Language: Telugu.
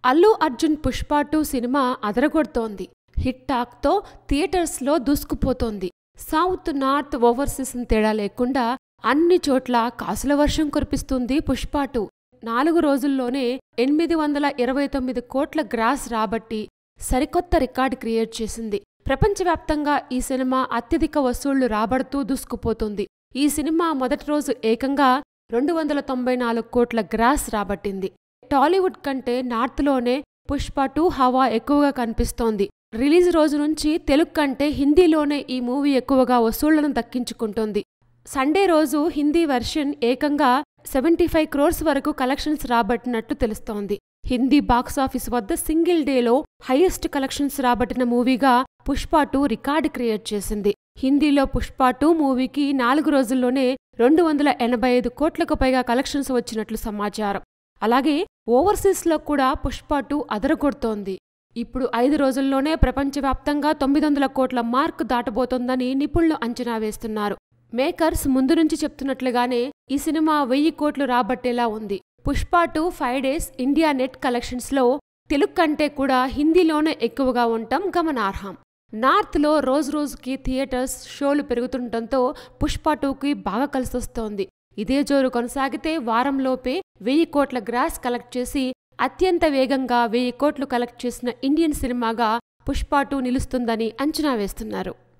అల్లు అర్జున్ పుష్ప 2 సినిమా అదరగొడుతోంది. హిట్ టాక్తో థియేటర్స్లో దూసుకుపోతోంది. సౌత్, నార్త్, ఓవర్సీస్ తేడా లేకుండా అన్ని చోట్ల కాసుల వర్షం కురిపిస్తుంది పుష్ప 2. 4 రోజుల్లోనే 829 కోట్ల గ్రాస్ రాబట్టి సరికొత్త రికార్డు క్రియేట్ చేసింది. ప్రపంచవ్యాప్తంగా ఈ సినిమా అత్యధిక వసూళ్లు రాబడుతూ దూసుకుపోతుంది. ఈ సినిమా మొదటి రోజు ఏకంగా 294 కోట్ల గ్రాస్ రాబట్టింది. టాలీవుడ్ కంటే నార్త్లోనే పుష్ప 2 హవా ఎక్కువగా కనిపిస్తోంది. రిలీజ్ రోజు నుంచి తెలుగు కంటే హిందీలోనే ఈ మూవీ ఎక్కువగా వసూళ్లను దక్కించుకుంటోంది. సండే రోజు హిందీ వెర్షన్ ఏకంగా 75 క్రోర్స్ వరకు కలెక్షన్స్ రాబట్టినట్టు తెలుస్తోంది. హిందీ బాక్సాఫీస్ వద్ద సింగిల్ డేలో హైయెస్ట్ కలెక్షన్స్ రాబట్టిన మూవీగా పుష్ప 2 రికార్డు క్రియేట్ చేసింది. హిందీలో పుష్ప 2 మూవీకి 4 రోజుల్లోనే 285 కోట్లకు పైగా కలెక్షన్స్ వచ్చినట్లు సమాచారం. అలాగే ఓవర్సీస్లో కూడా పుష్ప 2 అదరగొడుతోంది. ఇప్పుడు 5 రోజుల్లోనే ప్రపంచవ్యాప్తంగా 900 కోట్ల మార్క్ దాటబోతోందని నిపుణులు అంచనా వేస్తున్నారు. మేకర్స్ ముందు నుంచి చెప్తున్నట్లుగానే ఈ సినిమా 1000 కోట్లు రాబట్టేలా ఉంది. పుష్ప 2 5 డేస్ ఇండియా నెట్ కలెక్షన్స్లో తెలుగు కంటే కూడా హిందీలోనే ఎక్కువగా ఉండటం గమనార్హం. నార్త్లో రోజురోజుకి థియేటర్స్ షోలు పెరుగుతుండటంతో పుష్ప 2కి బాగా కలిసొస్తోంది. ఇదే జోరు కొనసాగితే వారంలోపే 1000 కోట్ల గ్రాస్ కలెక్ట్ చేసి అత్యంత వేగంగా 1000 కోట్లు కలెక్ట్ చేసిన ఇండియన్ సినిమాగా పుష్ప 2 నిలుస్తుందని అంచనా వేస్తున్నారు.